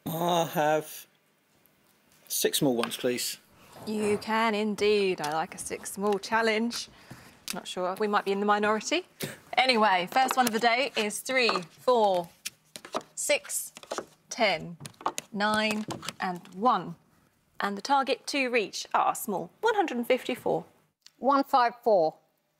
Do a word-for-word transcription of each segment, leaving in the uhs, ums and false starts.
I'll have six small ones, please. You can indeed. I like a six small challenge. Not sure, we might be in the minority. Anyway, first one of the day is three, four, six, ten, nine, and one. And the target to reach are small, one hundred fifty-four. one five four.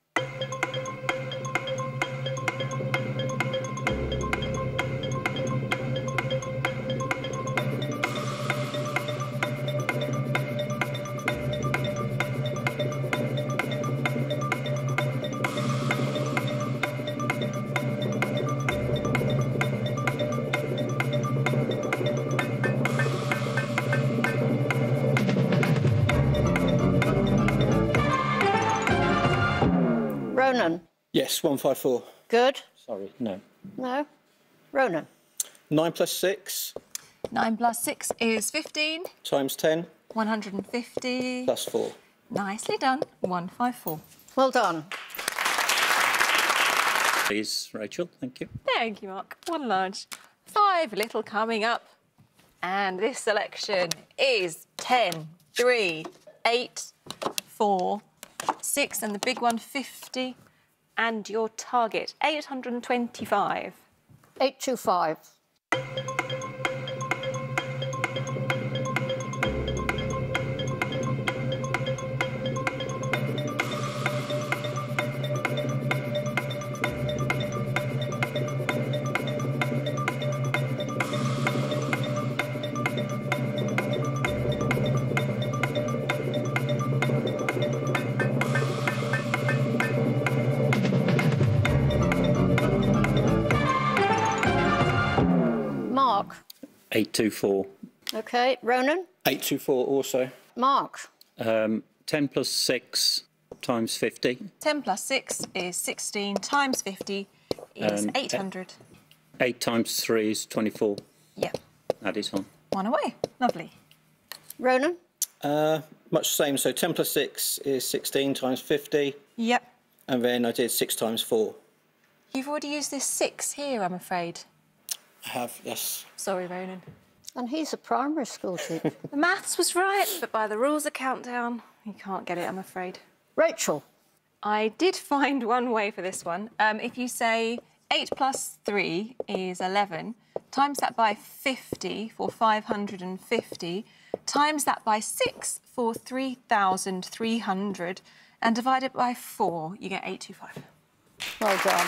Ronan. Yes, one five four. Good. Sorry, no. No. Ronan. nine plus six. nine plus six is fifteen. Times ten. one hundred fifty. Plus four. Nicely done. one five four. Well done. Please, Rachel, thank you. Thank you, Mark. One large. Five little coming up. And this selection is ten, three, eight, four, six, and the big one, fifty. And your target, eight hundred twenty-five. eight two five. Mark. eight two four. OK. Ronan. eight two four also. Mark. Um, ten plus six times fifty. ten plus six is sixteen, times fifty is Um, eight hundred. eight times three is twenty-four. Yep. That is on. One away. Lovely. Ronan. Uh, much the same, so ten plus six is sixteen times fifty. Yep. And then I did six times four. You've already used this six here, I'm afraid. I have, yes. Sorry, Ronan. And he's a primary school teacher. The maths was right, but by the rules of countdown, you can't get it, I'm afraid. Rachel. I did find one way for this one. Um, if you say eight plus three is eleven, times that by fifty for five hundred fifty, times that by six for three thousand three hundred, and divide it by four, you get eight hundred twenty-five. Well done.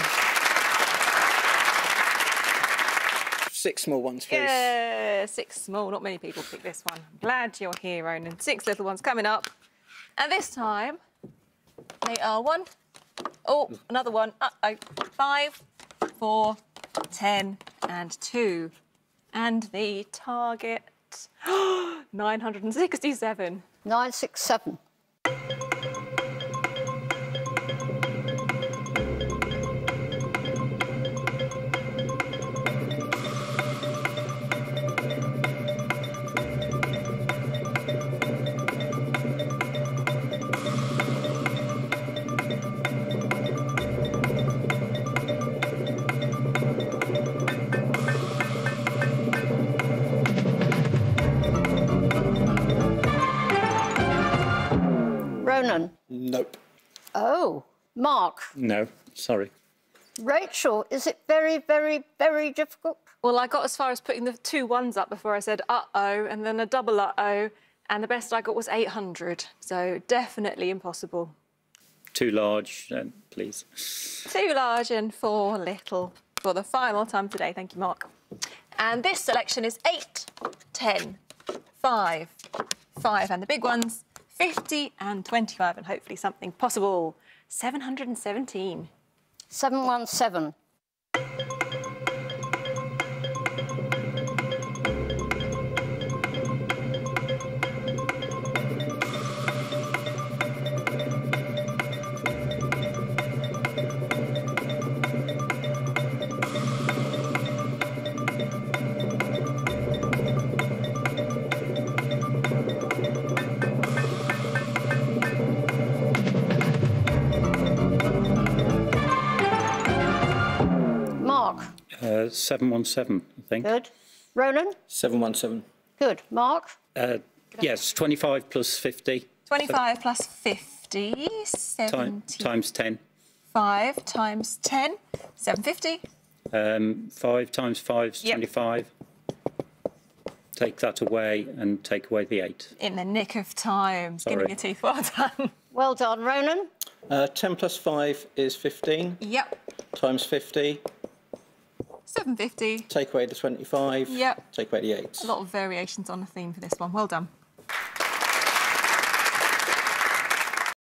Six small ones, please. Yeah, six small. Not many people pick this one. I'm glad you're here, Ronan. Six little ones coming up. And this time, they are one. Oh, another one. Uh-oh. Five, four, ten, and two. And the target, nine hundred sixty-seven. nine six seven. Ronan. Nope. Oh. Mark. No, sorry. Rachel, is it very, very, very difficult? Well, I got as far as putting the two ones up before I said uh-oh, and then a double uh-oh, and the best I got was eight hundred. So definitely impossible. Too large, then, please. Two large and four little for the final time today. Thank you, Mark. And this selection is eight, ten, five, five, and the big ones, fifty and twenty-five, and hopefully something possible. seven hundred seventeen. seven one seven. Uh, seven one seven, I think. Good. Ronan? seven one seven. Good. Mark? Uh, yes, twenty-five plus fifty. twenty-five plus fifty, Time, seventy. times ten. five times ten, seven fifty. Um, five times five is Yep. twenty-five. Take that away and take away the eight. In the nick of time. Skin of Sorry. your teeth. Well done. Well done, Ronan. Uh, ten plus five is fifteen. Yep. Times fifty. seven fifty. Take away the twenty-five. Yep. Take away the eight. A lot of variations on the theme for this one. Well done.